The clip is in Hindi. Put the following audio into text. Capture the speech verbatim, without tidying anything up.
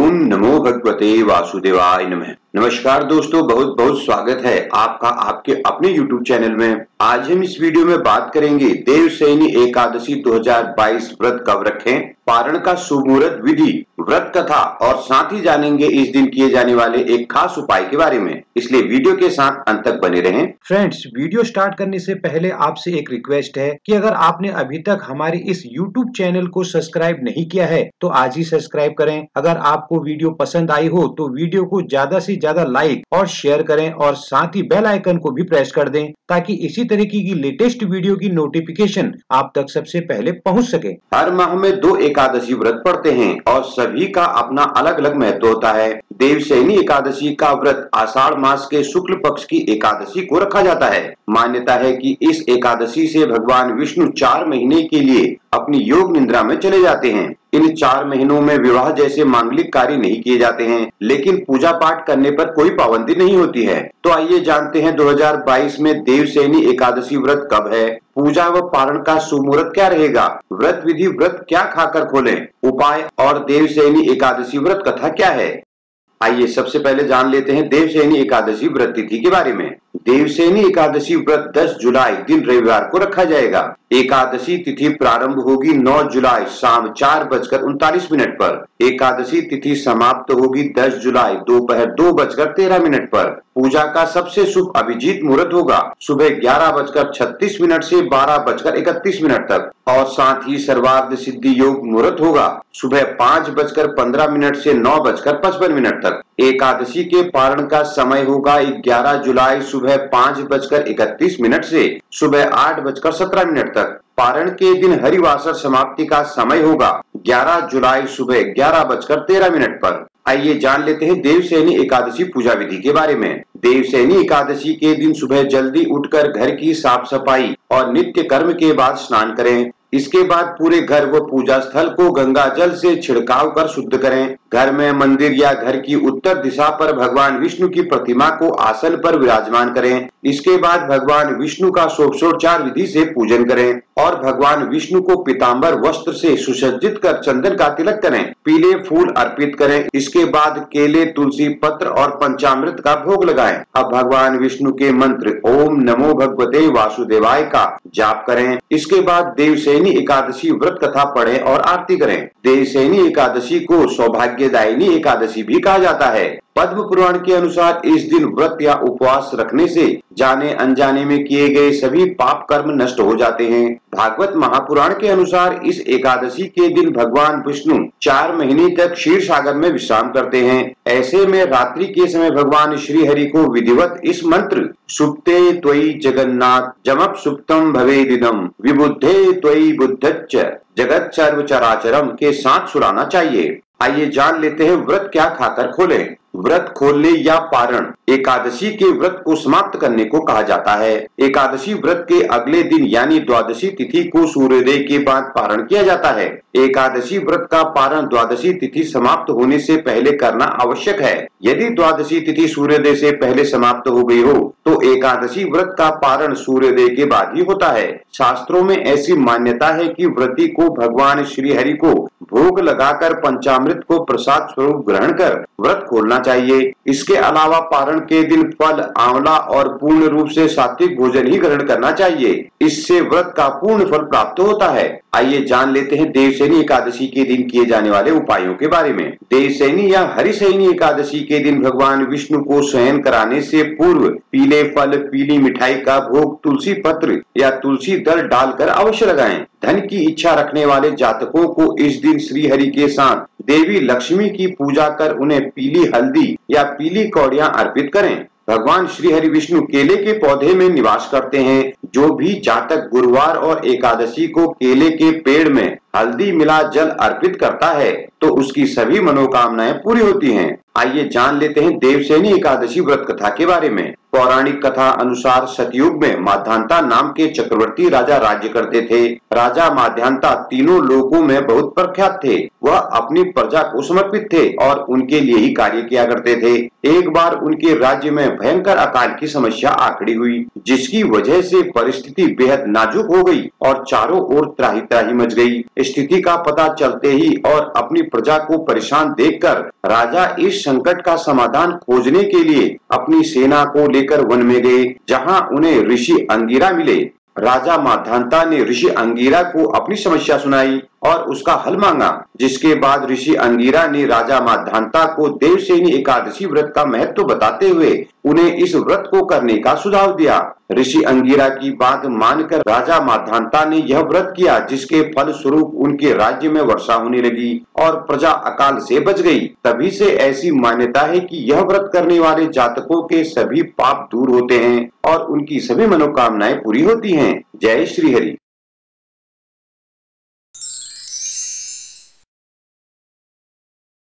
ओम नमो भगवते वासुदेवाय नमः। नमस्कार दोस्तों, बहुत बहुत स्वागत है आपका आपके अपने यूट्यूब चैनल में। आज हम इस वीडियो में बात करेंगे देवशयनी एकादशी दो हज़ार बाईस व्रत कब रखें, पारण का शुभ मुहूर्त विधि, व्रत कथा और साथ ही जानेंगे इस दिन किए जाने वाले एक खास उपाय के बारे में। इसलिए वीडियो के साथ अंत तक बने रहें। फ्रेंड्स, वीडियो स्टार्ट करने से पहले आपसे एक रिक्वेस्ट है कि अगर आपने अभी तक हमारे इस यूट्यूब चैनल को सब्सक्राइब नहीं किया है तो आज ही सब्सक्राइब करें। अगर आपको वीडियो पसंद आई हो तो वीडियो को ज्यादा से ज्यादा लाइक और शेयर करें और साथ ही बेल आइकन को भी प्रेस कर दें ताकि इसी तरीके की लेटेस्ट वीडियो की नोटिफिकेशन आप तक सबसे पहले पहुंच सके। हर माह में दो एकादशी व्रत पड़ते हैं और सभी का अपना अलग अलग महत्व होता है। देवशयनी एकादशी का व्रत आषाढ़ मास के शुक्ल पक्ष की एकादशी को रखा जाता है। मान्यता है कि इस एकादशी से भगवान विष्णु चार महीने के लिए अपनी योग निद्रा में चले जाते हैं। इन चार महीनों में विवाह जैसे मांगलिक कार्य नहीं किए जाते हैं, लेकिन पूजा पाठ करने पर कोई पाबंदी नहीं होती है। तो आइए जानते हैं दो हज़ार बाईस में देवशयनी एकादशी व्रत कब है, पूजा व पारण का शुभ मुहूर्त क्या रहेगा, व्रत विधि, व्रत क्या खाकर खोलें, उपाय और देवशयनी एकादशी व्रत कथा क्या है। आइए सबसे पहले जान लेते हैं देवशयनी एकादशी व्रत तिथि के बारे में। देवशयनी एकादशी व्रत दस जुलाई दिन रविवार को रखा जाएगा। एकादशी तिथि प्रारंभ होगी नौ जुलाई शाम चार बजकर उनतालीस मिनट पर। एकादशी तिथि समाप्त होगी दस जुलाई दोपहर दो बजकर तेरह मिनट पर। पूजा का सबसे शुभ अभिजीत मुहूर्त होगा सुबह ग्यारह बजकर छत्तीस मिनट से बारह बजकर इकतीस मिनट तक और साथ ही सर्वार्थ सिद्धि योग मुहूर्त होगा सुबह पाँच बजकर पंद्रह मिनट से नौ बजकर पचपन मिनट तक। एकादशी के पारण का समय होगा ग्यारह जुलाई सुबह पाँच बजकर इकतीस मिनट से सुबह आठ बजकर सत्रह मिनट तक। पारण के दिन हरिवासर समाप्ति का समय होगा ग्यारह जुलाई सुबह ग्यारह बजकर तेरह मिनट पर। आइए जान लेते हैं देवशयनी एकादशी पूजा विधि के बारे में। देवशयनी एकादशी के दिन सुबह जल्दी उठकर घर की साफ सफाई और नित्य कर्म के बाद स्नान करें। इसके बाद पूरे घर व पूजा स्थल को गंगा जल से छिड़काव कर शुद्ध करें। घर में मंदिर या घर की उत्तर दिशा पर भगवान विष्णु की प्रतिमा को आसन पर विराजमान करें। इसके बाद भगवान विष्णु का षोडशोपचार विधि से पूजन करें और भगवान विष्णु को पीतांबर वस्त्र से सुसज्जित कर चंदन का तिलक करें, पीले फूल अर्पित करें। इसके बाद केले, तुलसी पत्र और पंचामृत का भोग लगाएं। अब भगवान विष्णु के मंत्र ओम नमो भगवते वासुदेवाय का जाप करें। इसके बाद देवशयनी एकादशी व्रत कथा पढ़ें और आरती करें। देवशयनी एकादशी को सौभाग्यदायिनी एकादशी भी कहा जाता है। पद्म पुराण के अनुसार इस दिन व्रत या उपवास रखने से जाने अनजाने में किए गए सभी पाप कर्म नष्ट हो जाते हैं। भागवत महापुराण के अनुसार इस एकादशी के दिन भगवान विष्णु चार महीने तक क्षीर सागर में विश्राम करते हैं। ऐसे में रात्रि के समय भगवान श्री हरि को विधिवत इस मंत्र सुप्ते त्वयि जगन्नाथ जमप सुप्तम भवेदिदम विबुद्धे त्वयि बुद्धच्च जगत सर्व चराचरम के साथ सुनाना चाहिए। आइए जान लेते हैं व्रत क्या खाकर खोलें। व्रत खोलने या पारण एकादशी के व्रत को समाप्त करने को कहा जाता है। एकादशी व्रत के अगले दिन यानी द्वादशी तिथि को सूर्योदय के बाद पारण किया जाता है। एकादशी व्रत का पारण द्वादशी तिथि समाप्त होने से पहले करना आवश्यक है। यदि द्वादशी तिथि सूर्योदय से पहले समाप्त हो गई हो तो एकादशी व्रत का पारण सूर्योदय के बाद ही होता है। शास्त्रों में ऐसी मान्यता है कि व्रती को भगवान श्री हरि को भोग लगाकर पंचामृत को प्रसाद स्वरूप ग्रहण कर व्रत खोलना चाहिए। इसके अलावा पारण के दिन फल, आंवला और पूर्ण रूप से सात्विक भोजन ही ग्रहण करना चाहिए। इससे व्रत का पूर्ण फल प्राप्त होता है। आइए जान लेते हैं देवशयनी एकादशी के दिन किए जाने वाले उपायों के बारे में। देवशयनी या हरिशयनी एकादशी के दिन भगवान विष्णु को शयन कराने से पूर्व पीले फल, पीली मिठाई का भोग तुलसी पत्र या तुलसी दल डालकर अवश्य लगाएं। धन की इच्छा रखने वाले जातकों को इस दिन श्री हरि के साथ देवी लक्ष्मी की पूजा कर उन्हें पीली हल्दी या पीली कौड़ियां अर्पित करें। भगवान श्री हरि विष्णु केले के पौधे में निवास करते हैं। जो भी जातक गुरुवार और एकादशी को केले के पेड़ में हल्दी मिला जल अर्पित करता है तो उसकी सभी मनोकामनाएं पूरी होती हैं। आइए जान लेते हैं देवशयनी एकादशी व्रत कथा के बारे में। पौराणिक कथा अनुसार सतयुग में माध्यान्ता नाम के चक्रवर्ती राजा राज्य करते थे। राजा माध्यान्ता तीनों लोकों में बहुत प्रख्यात थे। वह अपनी प्रजा को समर्पित थे और उनके लिए ही कार्य किया करते थे। एक बार उनके राज्य में भयंकर अकाल की समस्या आ खड़ी हुई, जिसकी वजह से परिस्थिति बेहद नाजुक हो गई और चारों ओर त्राही त्राही मच गई। स्थिति का पता चलते ही और अपनी प्रजा को परेशान देखकर राजा इस संकट का समाधान खोजने के लिए अपनी सेना को लेकर वन में गए, जहां उन्हें ऋषि अंगिरा मिले। राजा माध्यान्ता ने ऋषि अंगिरा को अपनी समस्या सुनाई और उसका हल मांगा, जिसके बाद ऋषि अंगिरा ने राजा माध्यान्ता को देवशयनी एकादशी व्रत का महत्व बताते हुए उन्हें इस व्रत को करने का सुझाव दिया। ऋषि अंगिरा की बात मानकर राजा माध्यान्ता ने यह व्रत किया, जिसके फल स्वरूप उनके राज्य में वर्षा होने लगी और प्रजा अकाल से बच गई। तभी से ऐसी मान्यता है कि यह व्रत करने वाले जातकों के सभी पाप दूर होते हैं और उनकी सभी मनोकामनाएं पूरी होती हैं। जय श्री हरि।